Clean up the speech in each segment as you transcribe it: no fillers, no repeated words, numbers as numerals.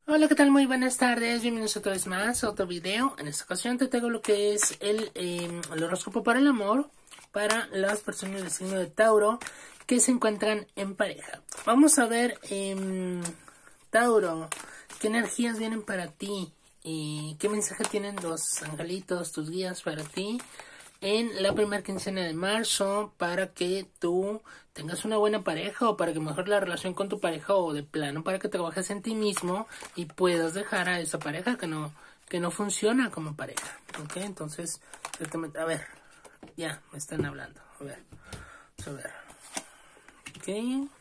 Hola, ¿qué tal? Muy buenas tardes, bienvenidos otra vez más a otro video. En esta ocasión te traigo lo que es el horóscopo para el amor para las personas del signo de Tauro que se encuentran en pareja. Vamos a ver, Tauro, qué energías vienen para ti y qué mensaje tienen los angelitos, tus guías para ti en la primera quincena de marzo para que tú tengas una buena pareja o para que mejore la relación con tu pareja o de plano para que trabajes en ti mismo y puedas dejar a esa pareja que no funciona como pareja. ¿Ok? Entonces, a ver, ya me están hablando. A ver, vamos a ver. Ok.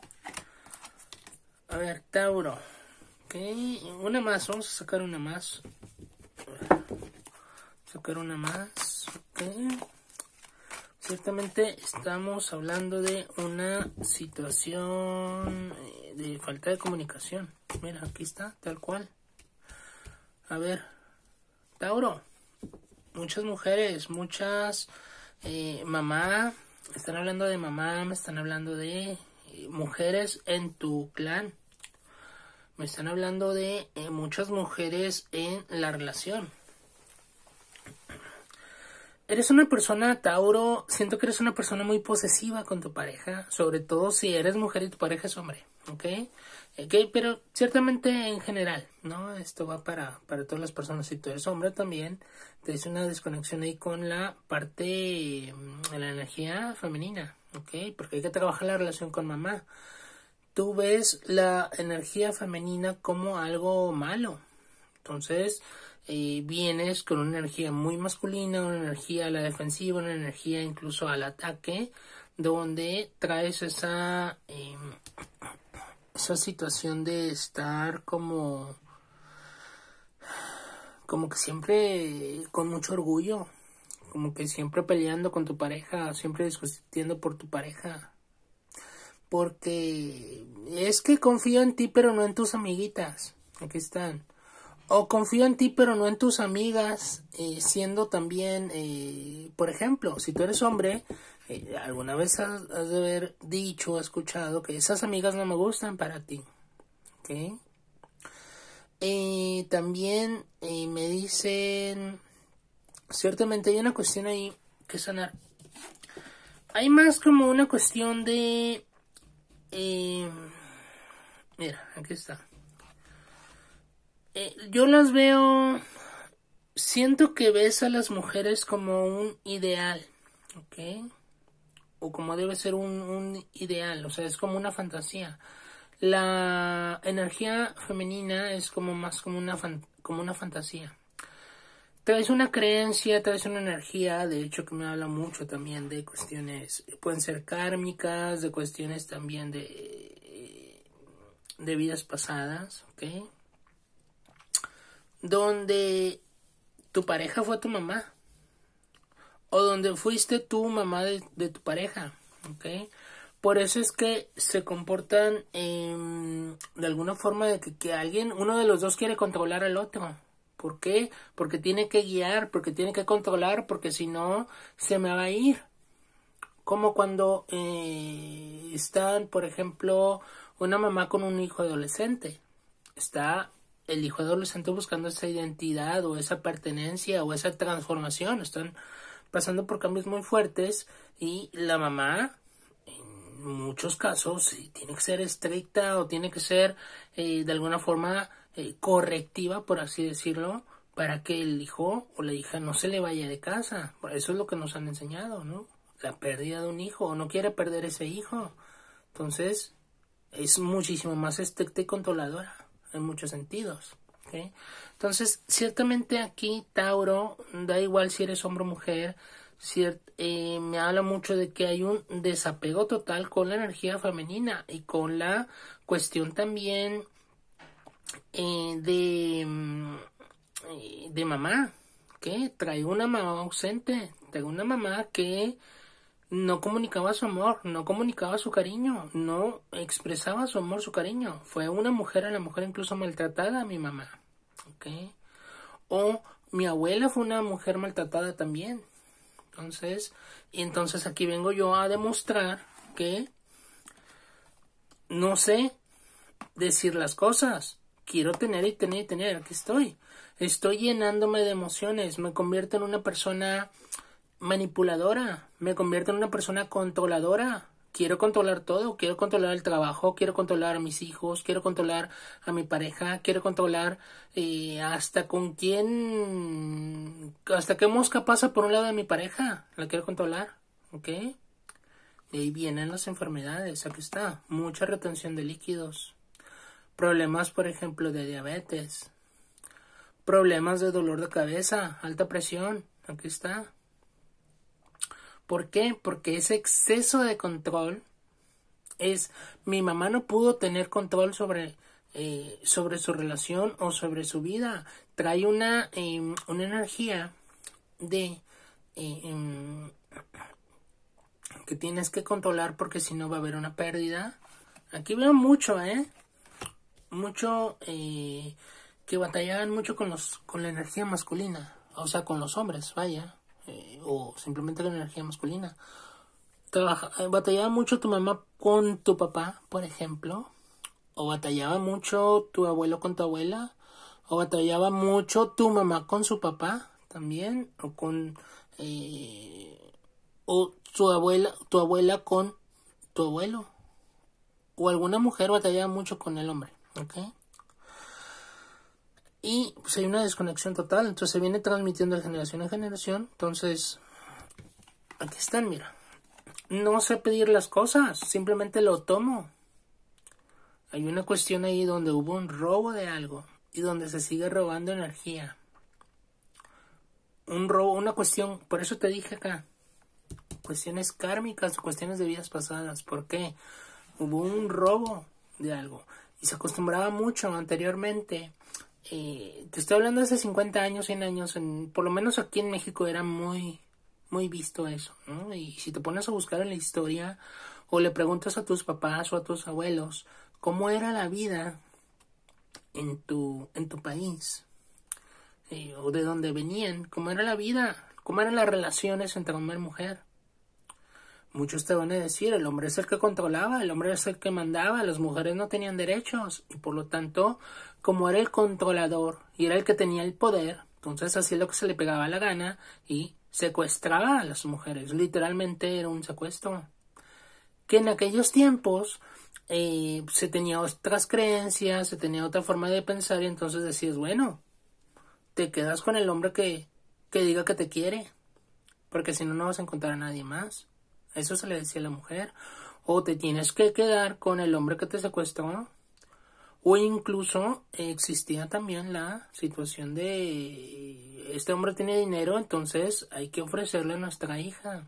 A ver, Tauro. Ok, una más, vamos a sacar una más. Sacar una más. Ok. Ciertamente estamos hablando de una situación de falta de comunicación. Mira, aquí está, tal cual. A ver, Tauro, muchas mujeres, muchas mamá, están hablando de mamá, me están hablando de mujeres en tu clan. Me están hablando de muchas mujeres en la relación. Eres una persona, Tauro, siento que eres una persona muy posesiva con tu pareja, sobre todo si eres mujer y tu pareja es hombre, ¿ok? Pero ciertamente en general, ¿no? Esto va para todas las personas. Si tú eres hombre también, te dice una desconexión ahí con la parte de la energía femenina, ¿ok? Porque hay que trabajar la relación con mamá. Tú ves la energía femenina como algo malo, entonces vienes con una energía muy masculina, una energía a la defensiva, una energía incluso al ataque, donde traes esa situación de estar como que siempre con mucho orgullo, como que siempre peleando con tu pareja, siempre discutiendo por tu pareja, porque es que confío en ti pero no en tus amiguitas. Aquí están. O confío en ti pero no en tus amigas, siendo también, por ejemplo, si tú eres hombre, alguna vez has de haber dicho o escuchado que esas amigas no me gustan para ti. ¿Ok? También me dicen, ciertamente hay una cuestión ahí que sanar. Hay más como una cuestión de, mira, aquí está. Yo las veo, siento que ves a las mujeres como un ideal, ¿ok? O como debe ser un ideal, o sea, es como una fantasía. La energía femenina es como más como una fantasía. Traes una creencia, traes una energía, de hecho que me habla mucho también de cuestiones, pueden ser kármicas, de cuestiones también de vidas pasadas, ¿ok? Donde tu pareja fue tu mamá o donde fuiste tú mamá de tu pareja, ¿ok? Por eso es que se comportan de alguna forma de que alguien, uno de los dos quiere controlar al otro. ¿Por qué? Porque tiene que guiar, porque tiene que controlar, porque si no se me va a ir. Como cuando están, por ejemplo, una mamá con un hijo adolescente. Está el hijo adolescente buscando esa identidad o esa pertenencia o esa transformación. Están pasando por cambios muy fuertes y la mamá, en muchos casos, tiene que ser estricta o tiene que ser de alguna forma correctiva, por así decirlo, para que el hijo o la hija no se le vaya de casa. Por eso es lo que nos han enseñado, ¿no? La pérdida de un hijo, o no quiere perder ese hijo. Entonces, es muchísimo más estricta y controladora en muchos sentidos. ¿Okay? Entonces, ciertamente aquí, Tauro, da igual si eres hombre o mujer, me habla mucho de que hay un desapego total con la energía femenina y con la cuestión también de mamá, que trae una mamá ausente, trae una mamá que no comunicaba su amor, no comunicaba su cariño, no expresaba su amor, su cariño. Fue una mujer, a la mujer incluso maltratada, mi mamá. ¿Ok? O mi abuela fue una mujer maltratada también. Entonces aquí vengo yo a demostrar que no sé decir las cosas. quiero tener y tener y tener, aquí estoy. Estoy llenándome de emociones, me convierto en una persona manipuladora, me convierto en una persona controladora. Quiero controlar todo, quiero controlar el trabajo, quiero controlar a mis hijos, quiero controlar a mi pareja, quiero controlar hasta con quién, hasta qué mosca pasa por un lado de mi pareja, la quiero controlar, ¿ok? De ahí vienen las enfermedades, aquí está, mucha retención de líquidos, problemas por ejemplo de diabetes, problemas de dolor de cabeza, alta presión, aquí está. ¿Por qué? Porque ese exceso de control es, mi mamá no pudo tener control sobre su relación o sobre su vida. Trae una energía de que tienes que controlar porque si no va a haber una pérdida. Aquí veo mucho, mucho que batallaban mucho con la energía masculina, o sea, con los hombres, vaya. O simplemente con energía masculina. Batallaba mucho tu mamá con tu papá, por ejemplo, o batallaba mucho tu abuelo con tu abuela, o batallaba mucho tu mamá con su papá también, o con o tu abuela con tu abuelo, o alguna mujer batallaba mucho con el hombre, ¿ok? Y pues hay una desconexión total, entonces se viene transmitiendo de generación en generación. Entonces, aquí están, mira. No sé pedir las cosas, simplemente lo tomo. Hay una cuestión ahí donde hubo un robo de algo y donde se sigue robando energía. Un robo, una cuestión, por eso te dije acá, cuestiones kármicas, cuestiones de vidas pasadas. ¿Por qué? Hubo un robo de algo y se acostumbraba mucho anteriormente. Te estoy hablando de hace 50 años, 100 años, por lo menos aquí en México era muy visto eso, ¿no? Y si te pones a buscar en la historia o le preguntas a tus papás o a tus abuelos cómo era la vida en tu país, o de dónde venían, cómo era la vida, cómo eran las relaciones entre hombre y mujer. Muchos te van a decir, el hombre es el que controlaba, el hombre es el que mandaba, las mujeres no tenían derechos y por lo tanto, como era el controlador y era el que tenía el poder, entonces hacía lo que se le pegaba la gana y secuestraba a las mujeres. Literalmente era un secuestro. Que en aquellos tiempos se tenía otras creencias, se tenía otra forma de pensar y entonces decías, bueno, te quedas con el hombre que diga que te quiere, porque si no, no vas a encontrar a nadie más. Eso se le decía a la mujer. O te tienes que quedar con el hombre que te secuestró. O incluso existía también la situación de este hombre tiene dinero, entonces hay que ofrecerle a nuestra hija.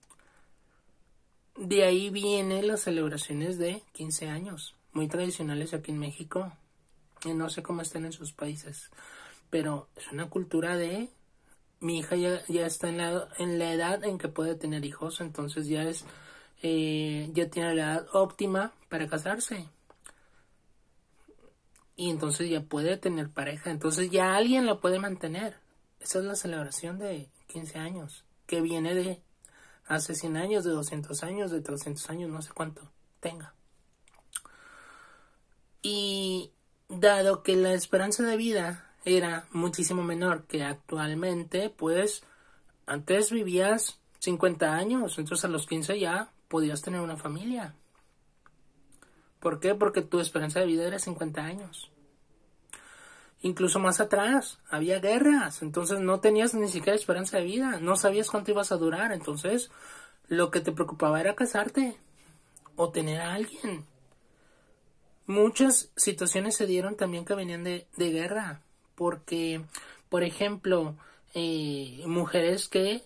De ahí vienen las celebraciones de 15 años, muy tradicionales aquí en México. Y no sé cómo están en sus países, pero es una cultura de mi hija ya está en la edad en que puede tener hijos, entonces ya tiene la edad óptima para casarse. Y entonces ya puede tener pareja, entonces ya alguien la puede mantener. Esa es la celebración de 15 años, que viene de hace 100 años, de 200 años, de 300 años, no sé cuánto tenga. Y dado que la esperanza de vida era muchísimo menor que actualmente, pues antes vivías 50 años, entonces a los 15 ya podías tener una familia. ¿Por qué? Porque tu esperanza de vida era 50 años. Incluso más atrás, había guerras, entonces no tenías ni siquiera esperanza de vida, no sabías cuánto ibas a durar, entonces lo que te preocupaba era casarte o tener a alguien. Muchas situaciones se dieron también que venían de guerra, porque, por ejemplo, mujeres que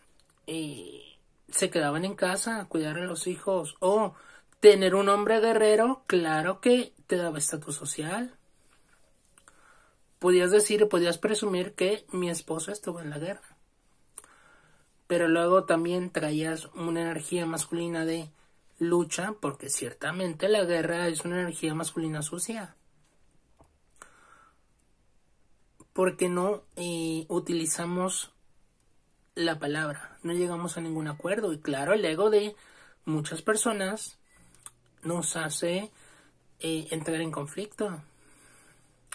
se quedaban en casa a cuidar a los hijos, o tener un hombre guerrero, claro que te daba estatus social. Podías decir, podías presumir que mi esposo estuvo en la guerra, pero luego también traías una energía masculina de lucha, porque ciertamente la guerra es una energía masculina sucia. Porque no utilizamos la palabra, no llegamos a ningún acuerdo. Y claro, el ego de muchas personas nos hace entrar en conflicto.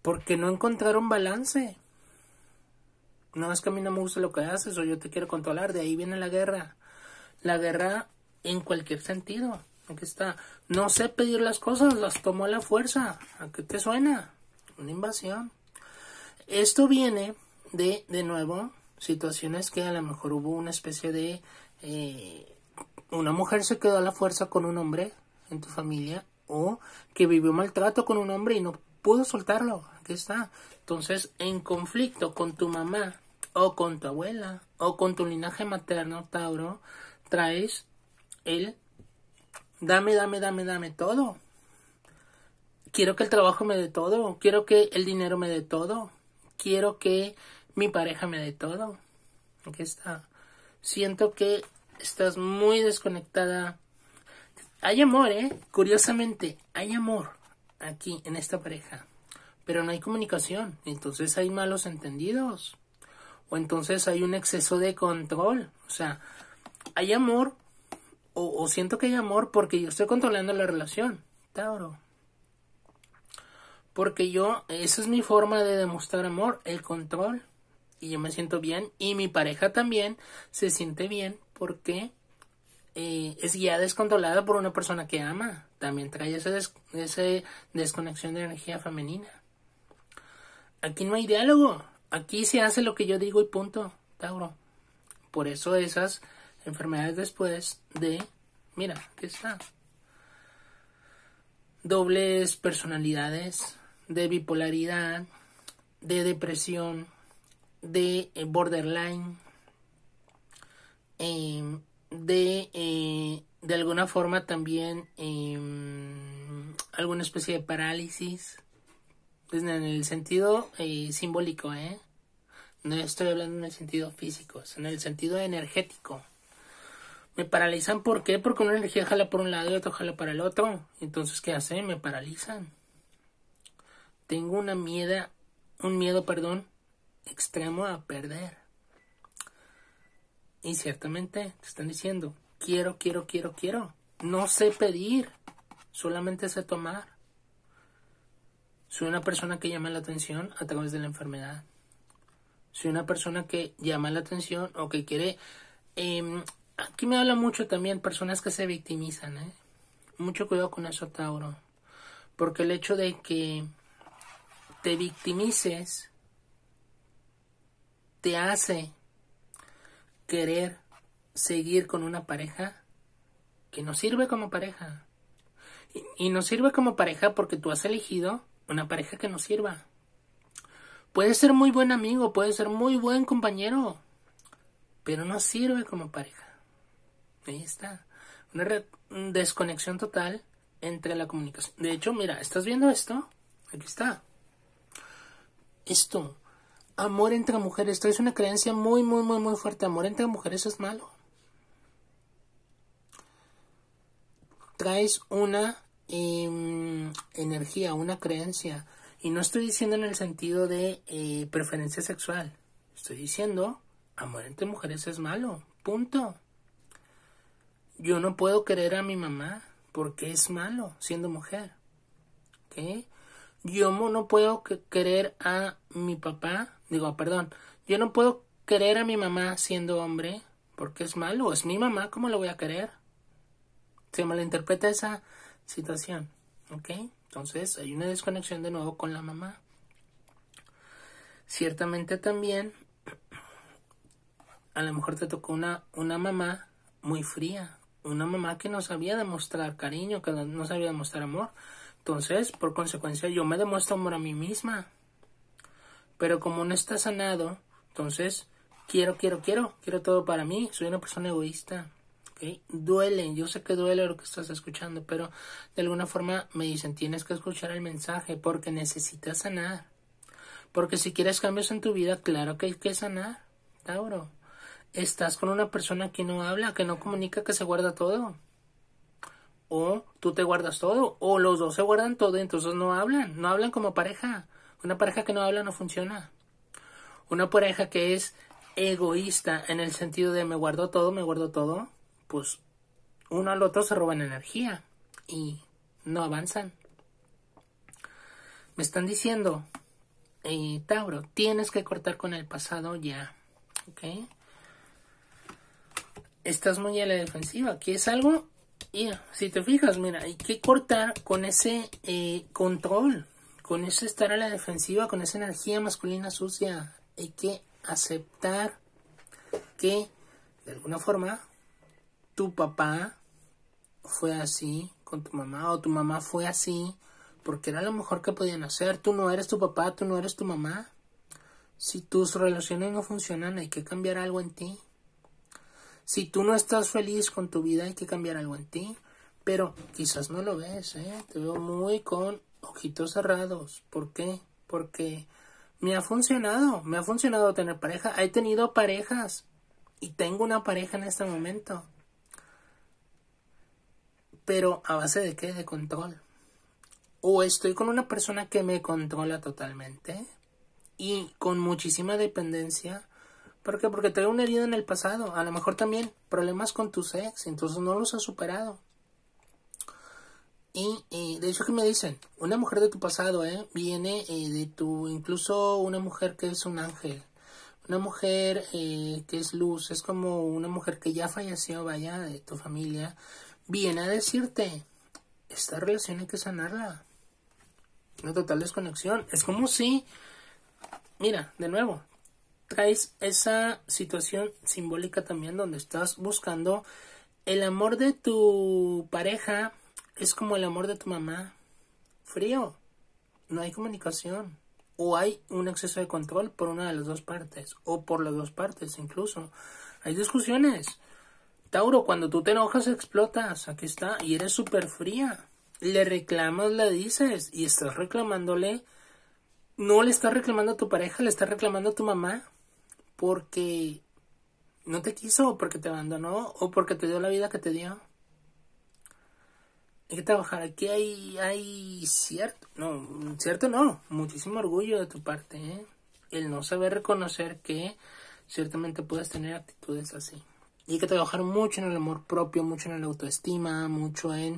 Porque no encontraron balance. No, es que a mí no me gusta lo que haces o yo te quiero controlar. De ahí viene la guerra. La guerra en cualquier sentido. Aquí está. No sé pedir las cosas, las tomo a la fuerza. ¿A qué te suena? Una invasión. Esto viene de nuevo, situaciones que a lo mejor hubo una especie de... una mujer se quedó a la fuerza con un hombre en tu familia o que vivió maltrato con un hombre y no pudo soltarlo. Aquí está. Entonces, en conflicto con tu mamá o con tu abuela o con tu linaje materno, Tauro, traes el dame todo. Quiero que el trabajo me dé todo. Quiero que el dinero me dé todo. Quiero que mi pareja me dé todo. Aquí está. Siento que estás muy desconectada. Hay amor, curiosamente, hay amor aquí en esta pareja. Pero no hay comunicación. Entonces hay malos entendidos. O entonces hay un exceso de control. O sea, hay amor. O siento que hay amor porque yo estoy controlando la relación, Tauro. Porque esa es mi forma de demostrar amor, el control. Y yo me siento bien. Y mi pareja también se siente bien porque es guiada, descontrolada por una persona que ama. También trae esa desconexión de energía femenina. Aquí no hay diálogo. Aquí se hace lo que yo digo y punto, Tauro. Por eso esas enfermedades después de... Mira, aquí está. Dobles personalidades, de bipolaridad, de depresión, de borderline, de alguna forma también alguna especie de parálisis, pues en el sentido simbólico, no estoy hablando en el sentido físico, es en el sentido energético. Me paralizan, ¿por qué? Porque una energía jala por un lado y otra jala para el otro. Entonces, ¿qué hace? Me paralizan. Tengo un miedo, extremo a perder. Y ciertamente te están diciendo, quiero. No sé pedir, solamente sé tomar. Soy una persona que llama la atención a través de la enfermedad. Soy una persona que llama la atención o que quiere... aquí me habla mucho también personas que se victimizan, Mucho cuidado con eso, Tauro. Porque el hecho de que te victimices te hace querer seguir con una pareja que no sirve como pareja. Y no sirve como pareja porque tú has elegido una pareja que no sirva. Puede ser muy buen amigo, puede ser muy buen compañero, pero no sirve como pareja. Ahí está. Una desconexión total entre la comunicación. De hecho, mira, ¿estás viendo esto? Aquí está. Esto. Amor entre mujeres. Esto es una creencia muy fuerte. Amor entre mujeres es malo. Traes una energía, una creencia. Y no estoy diciendo en el sentido de preferencia sexual. Estoy diciendo, amor entre mujeres es malo. Punto. Yo no puedo querer a mi mamá porque es malo siendo mujer. ¿Ok? Yo no puedo querer a mi papá. Yo no puedo querer a mi mamá siendo hombre porque es malo. Es mi mamá, ¿cómo lo voy a querer? Se malinterpreta esa situación. ¿Ok? Entonces hay una desconexión de nuevo con la mamá. Ciertamente también a lo mejor te tocó una mamá muy fría. Una mamá que no sabía demostrar cariño, que no sabía demostrar amor. Entonces, por consecuencia, yo me demuestro amor a mí misma. Pero como no está sanado, entonces, quiero todo para mí. Soy una persona egoísta. ¿Okay? Duele, yo sé que duele lo que estás escuchando, pero de alguna forma me dicen, tienes que escuchar el mensaje porque necesitas sanar. Porque si quieres cambios en tu vida, claro que hay que sanar, Tauro. Estás con una persona que no habla, que no comunica, que se guarda todo. O tú te guardas todo, o los dos se guardan todo y entonces no hablan como pareja. Una pareja que no habla no funciona. Una pareja que es egoísta en el sentido de me guardo todo, pues uno al otro se roban energía y no avanzan. Me están diciendo Tauro, tienes que cortar con el pasado ya, ¿ok? Estás muy a la defensiva, ¿quieres algo? Y si te fijas, mira, hay que cortar con ese control, con ese estar a la defensiva, con esa energía masculina sucia. Hay que aceptar que, de alguna forma, tu papá fue así con tu mamá, o tu mamá fue así, porque era lo mejor que podían hacer. Tú no eres tu papá, tú no eres tu mamá. Si tus relaciones no funcionan, hay que cambiar algo en ti. Si tú no estás feliz con tu vida, hay que cambiar algo en ti. Pero quizás no lo ves, ¿eh? Te veo muy con ojitos cerrados. ¿Por qué? Porque me ha funcionado tener pareja. He tenido parejas y tengo una pareja en este momento. Pero ¿a base de qué? De control. O estoy con una persona que me controla totalmente y con muchísima dependencia. ¿Por qué? Porque trae una herida en el pasado. A lo mejor también problemas con tus ex, entonces no los has superado. Y de hecho, ¿qué me dicen? Una mujer de tu pasado, viene de tu, incluso una mujer que es un ángel. Una mujer que es luz, es como una mujer que ya falleció, vaya, de tu familia. Viene a decirte, esta relación hay que sanarla. Una total desconexión. Es como si, mira, de nuevo, traes esa situación simbólica también donde estás buscando el amor de tu pareja. Es como el amor de tu mamá. Frío. No hay comunicación. O hay un exceso de control por una de las dos partes. O por las dos partes incluso. Hay discusiones. Tauro, cuando tú te enojas explotas. Aquí está. Y eres súper fría. Le reclamas, le dices. Y estás reclamándole. No le estás reclamando a tu pareja, le estás reclamando a tu mamá. Porque no te quiso, o porque te abandonó, o porque te dio la vida que te dio. Hay que trabajar. Aquí hay cierto no, muchísimo orgullo de tu parte, ¿eh? El no saber reconocer que ciertamente puedes tener actitudes así. Y hay que trabajar mucho en el amor propio, mucho en la autoestima, mucho en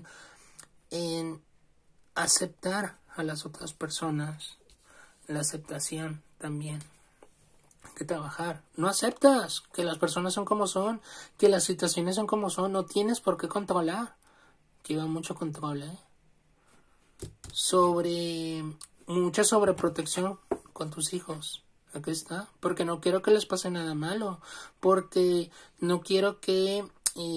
aceptar a las otras personas, la aceptación también. Hay que trabajar. No aceptas que las personas son como son, que las situaciones son como son, no tienes por qué controlar. Lleva mucho control, mucha sobreprotección con tus hijos. Aquí está. Porque no quiero que les pase nada malo. Porque no quiero que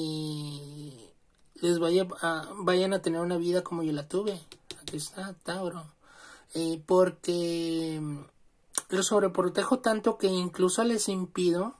vayan a tener una vida como yo la tuve. Aquí está, Tauro. Porque los sobreprotejo tanto que incluso les impido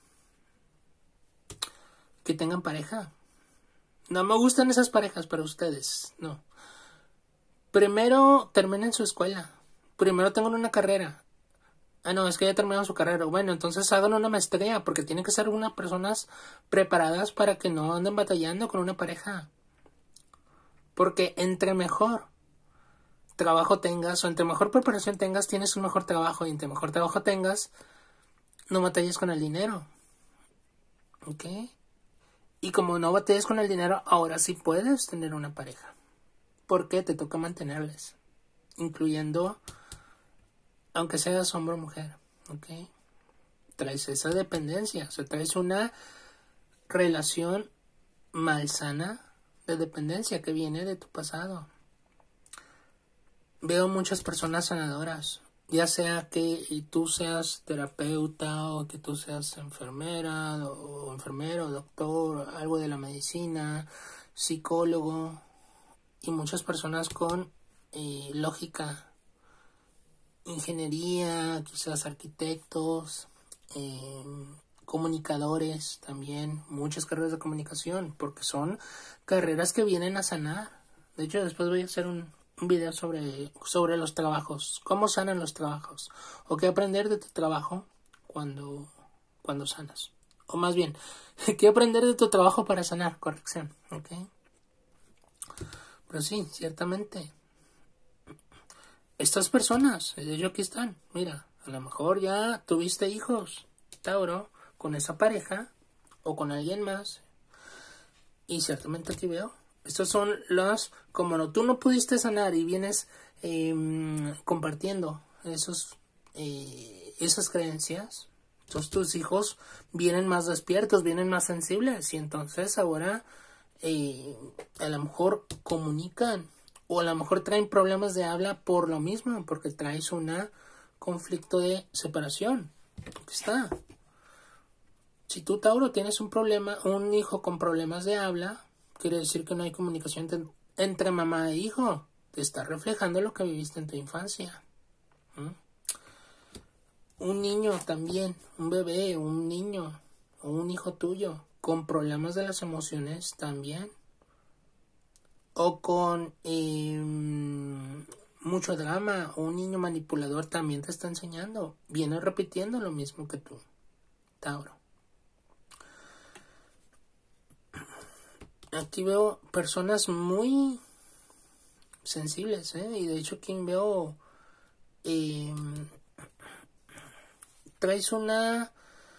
que tengan pareja. No me gustan esas parejas para ustedes, no. Primero terminen su escuela. Primero tengan una carrera. Ah, no, es que ya terminaron su carrera. Bueno, entonces hagan una maestría, porque tienen que ser unas personas preparadas para que no anden batallando con una pareja. Porque entre mejor trabajo tengas, o entre mejor preparación tengas, tienes un mejor trabajo. Y entre mejor trabajo tengas, no batalles con el dinero. ¿Ok? Y como no batalles con el dinero, ahora sí puedes tener una pareja. Porque te toca mantenerles. Incluyendo, aunque seas hombre o mujer. ¿Ok? Traes esa dependencia. O sea, traes una relación malsana de dependencia que viene de tu pasado. Veo muchas personas sanadoras. Ya sea que tú seas terapeuta o que tú seas enfermera o enfermero, doctor, algo de la medicina, psicólogo y muchas personas con lógica, ingeniería, quizás arquitectos, comunicadores también, muchas carreras de comunicación porque son carreras que vienen a sanar. De hecho, después voy a hacer un video sobre los trabajos, cómo sanan los trabajos, o qué aprender de tu trabajo cuando sanas, o más bien, qué aprender de tu trabajo para sanar, corrección, ¿ok? Pero sí, ciertamente, estas personas, de hecho aquí están, mira, a lo mejor ya tuviste hijos, Tauro, con esa pareja, o con alguien más, y ciertamente aquí veo. Estos son como tú no pudiste sanar y vienes compartiendo esos esas creencias, entonces tus hijos vienen más despiertos, vienen más sensibles, y entonces ahora a lo mejor comunican, o a lo mejor traen problemas de habla por lo mismo, porque traes un conflicto de separación. Aquí está. Si tú, Tauro, tienes un problema, un hijo con problemas de habla, quiere decir que no hay comunicación entre mamá e hijo. Te está reflejando lo que viviste en tu infancia. Un niño también, un bebé, un niño o un hijo tuyo con problemas de las emociones también, o con mucho drama, o un niño manipulador también te está enseñando, viene repitiendo lo mismo que tú, Tauro. Aquí veo personas muy sensibles, y de hecho aquí veo traes una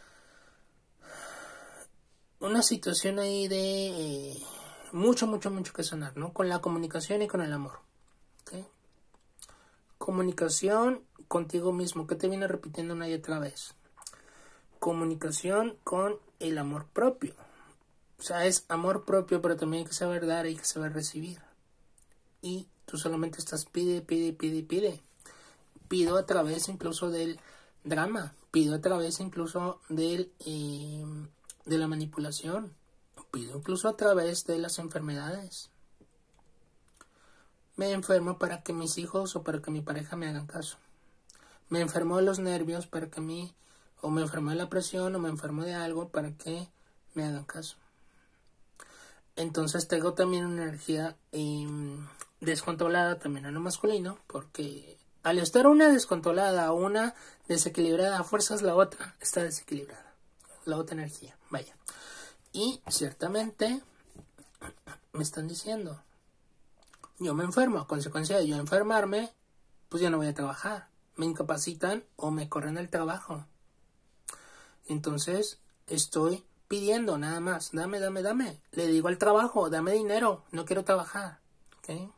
situación ahí de mucho que sanar, ¿no? Con la comunicación y con el amor. ¿Okay? Comunicación contigo mismo, que te viene repitiendo una y otra vez. Comunicación con el amor propio. O sea, es amor propio, pero también hay que saber dar, hay que saber recibir. Y tú solamente estás pide. Pido a través incluso del drama, pido a través incluso de la manipulación, pido incluso a través de las enfermedades. Me enfermo para que mis hijos o para que mi pareja me hagan caso. Me enfermo de los nervios para que o me enfermo de la presión, o me enfermo de algo para que me hagan caso. Entonces tengo también una energía descontrolada también en lo masculino, porque al estar una descontrolada o una desequilibrada, a fuerzas la otra está desequilibrada, la otra energía, vaya. Y ciertamente me están diciendo, yo me enfermo, a consecuencia de yo enfermarme, pues ya no voy a trabajar, me incapacitan o me corren el trabajo. Entonces estoy pidiendo nada más, dame, le digo al trabajo, dame dinero, no quiero trabajar, ¿ok?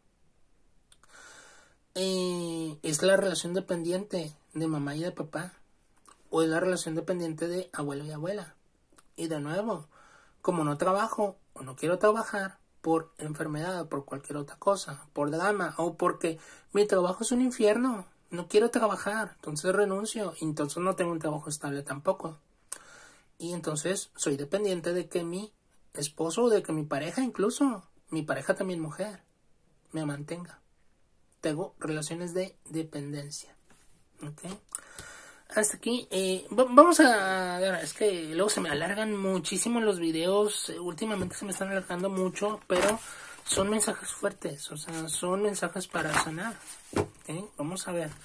Es la relación dependiente de mamá y de papá, o es la relación dependiente de abuelo y abuela. Y de nuevo, como no trabajo o no quiero trabajar por enfermedad o por cualquier otra cosa, por drama o porque mi trabajo es un infierno, no quiero trabajar, entonces renuncio y entonces no tengo un trabajo estable tampoco. Y entonces soy dependiente de que mi esposo o de que mi pareja, incluso mi pareja también mujer, me mantenga. Tengo relaciones de dependencia. ¿Ok? Hasta aquí. Vamos a ver, es que luego se me alargan muchísimo los videos. Últimamente se me están alargando mucho, pero son mensajes fuertes. O sea, son mensajes para sanar. ¿Ok? Vamos a ver.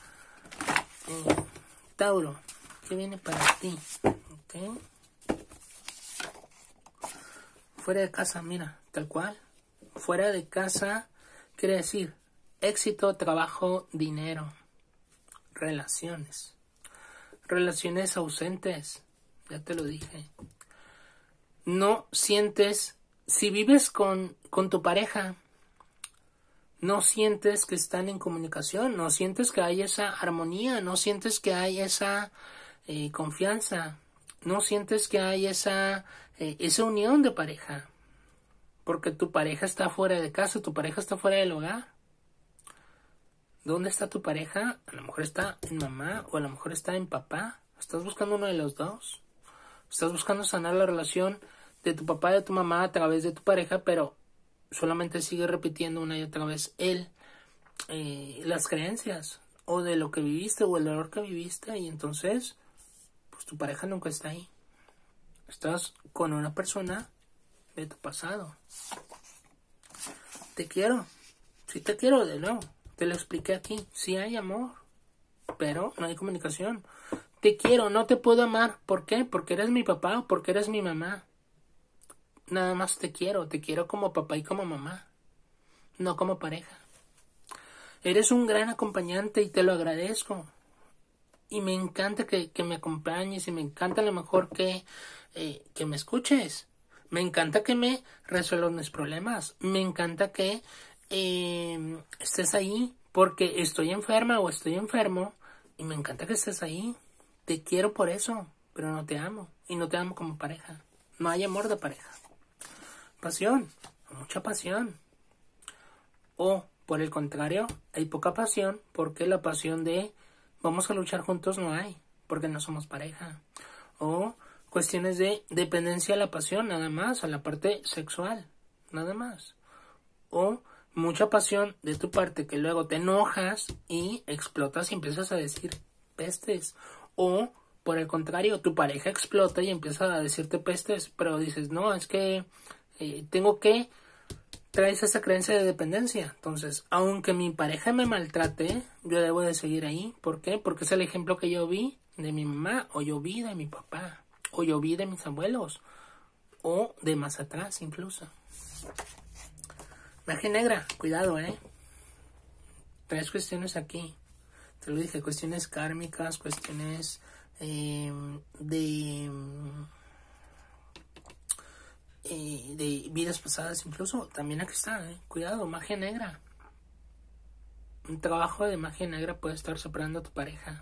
Tauro, ¿qué viene para ti? ¿Ok? Fuera de casa, mira, tal cual. Fuera de casa quiere decir éxito, trabajo, dinero, relaciones. Relaciones ausentes, ya te lo dije. No sientes, si vives con tu pareja, no sientes que están en comunicación, no sientes que hay esa armonía, no sientes que hay esa confianza, no sientes que hay esa unión de pareja, porque tu pareja está fuera de casa, tu pareja está fuera del hogar. ¿Dónde está tu pareja? A lo mejor está en mamá o a lo mejor está en papá. ¿Estás buscando uno de los dos? ¿Estás buscando sanar la relación de tu papá y de tu mamá a través de tu pareja, pero solamente sigue repitiendo una y otra vez las creencias o de lo que viviste o el dolor que viviste, y entonces pues tu pareja nunca está ahí? Estás con una persona de tu pasado. Te quiero. Sí te quiro, de nuevo. Te lo expliqué aquí. Sí hay amor, pero no hay comunicación. Te quiero, no te puedo amar. ¿Por qué? Porque eres mi papá o porque eres mi mamá. Nada más te quiero como papá y como mamá, no como pareja. Eres un gran acompañante y te lo agradezco. Y me encanta que me acompañes y me encanta a lo mejor que me escuches. Me encanta que me resuelvas mis problemas. Me encanta que estés ahí porque estoy enferma o estoy enfermo Y me encanta que estés ahí. Te quiero por eso, pero no te amo. Y no te amo como pareja. No hay amor de pareja. Pasión, mucha pasión. O, por el contrario, hay poca pasión, porque la pasión de vamos a luchar juntos no hay, porque no somos pareja. O cuestiones de dependencia a la pasión, nada más, a la parte sexual, nada más. O mucha pasión de tu parte que luego te enojas y explotas y empiezas a decir pestes. O, por el contrario, tu pareja explota y empieza a decirte pestes, pero dices, no, es que tengo que... Traes esa creencia de dependencia. Entonces, aunque mi pareja me maltrate, yo debo de seguir ahí. ¿Por qué? Porque es el ejemplo que yo vi de mi mamá, o yo vi de mi papá, o yo vi de mis abuelos, o de más atrás incluso. Magia negra, cuidado, Tres cuestiones aquí. Te lo dije, cuestiones kármicas, cuestiones de vidas pasadas incluso. También aquí está, cuidado, magia negra. Un trabajo de magia negra puede estar separando a tu pareja.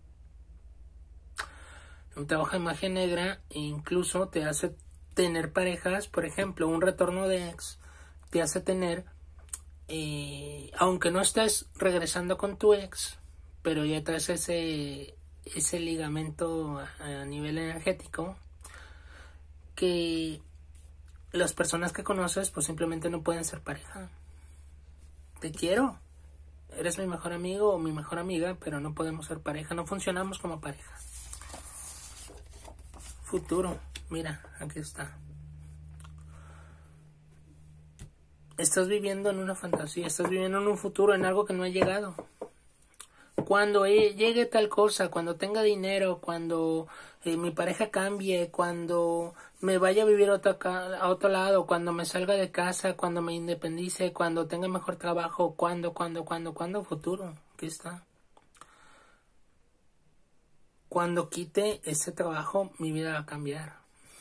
Un trabajo de magia negra incluso te hace tener parejas, por ejemplo, un retorno de ex te hace tener, aunque no estés regresando con tu ex, pero ya traes ese ligamento a nivel energético, que las personas que conoces pues simplemente no pueden ser pareja. Te quiero, eres mi mejor amigo o mi mejor amiga, pero no podemos ser pareja, no funcionamos como pareja. Futuro, mira, aquí está. Estás viviendo en una fantasía, estás viviendo en un futuro, en algo que no ha llegado. Cuando llegue tal cosa, cuando tenga dinero, cuando mi pareja cambie, cuando me vaya a vivir a otro lado, cuando me salga de casa, cuando me independice, cuando tenga mejor trabajo, cuando, futuro, aquí está. Cuando quite ese trabajo, mi vida va a cambiar.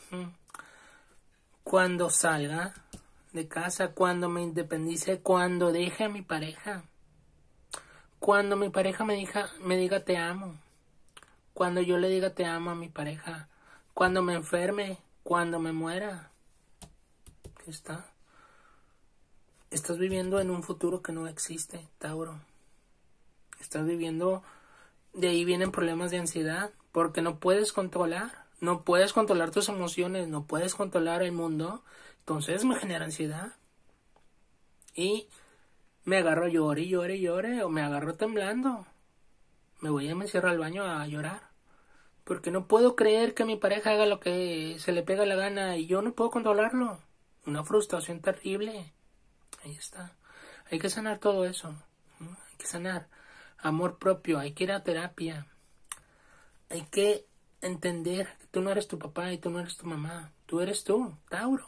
Cuando salga de casa, cuando me independice, cuando deje a mi pareja. Cuando mi pareja me diga te amo. Cuando yo le diga te amo a mi pareja. Cuando me enferme. Cuando me muera. ¿Qué está? Estás viviendo en un futuro que no existe, Tauro. Estás viviendo... De ahí vienen problemas de ansiedad. Porque no puedes controlar. No puedes controlar tus emociones. No puedes controlar el mundo. Entonces me genera ansiedad. Y... me agarro llore, o me agarro temblando. Me cierro al baño a llorar. Porque no puedo creer que mi pareja haga lo que se le pega la gana y yo no puedo controlarlo. Una frustración terrible. Ahí está. Hay que sanar todo eso. Hay que sanar. Amor propio, hay que ir a terapia. Hay que entender que tú no eres tu papá y tú no eres tu mamá. Tú eres tú, Tauro.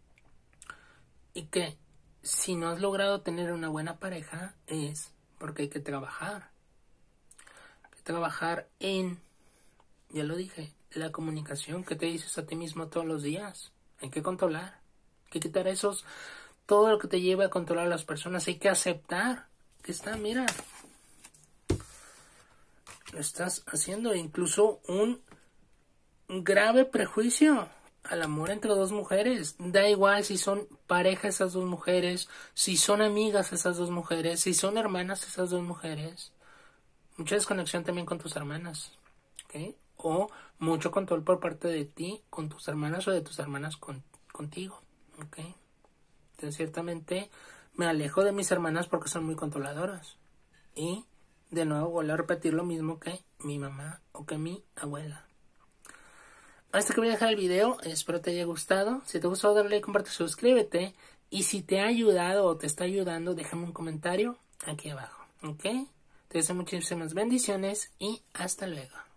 Y que si no has logrado tener una buena pareja es porque hay que trabajar. Hay que trabajar en, ya lo dije, la comunicación que te dices a ti mismo todos los días. Hay que controlar. Hay que quitar todo lo que te lleva a controlar a las personas. Hay que aceptar que está, mira, lo estás haciendo. Incluso un grave prejuicio al amor entre dos mujeres. Da igual si son pareja esas dos mujeres, si son amigas esas dos mujeres, si son hermanas esas dos mujeres. Mucha desconexión también con tus hermanas, ¿ok? O mucho control por parte de ti con tus hermanas o de tus hermanas contigo, ¿ok? Entonces ciertamente me alejo de mis hermanas porque son muy controladoras. Y de nuevo vuelvo a repetir lo mismo que mi mamá o que mi abuela. Hasta que voy a dejar el video, espero te haya gustado. Si te gustó, dale like, comparte, suscríbete. Y si te ha ayudado o te está ayudando, déjame un comentario aquí abajo, ¿ok? Te deseo muchísimas bendiciones y hasta luego.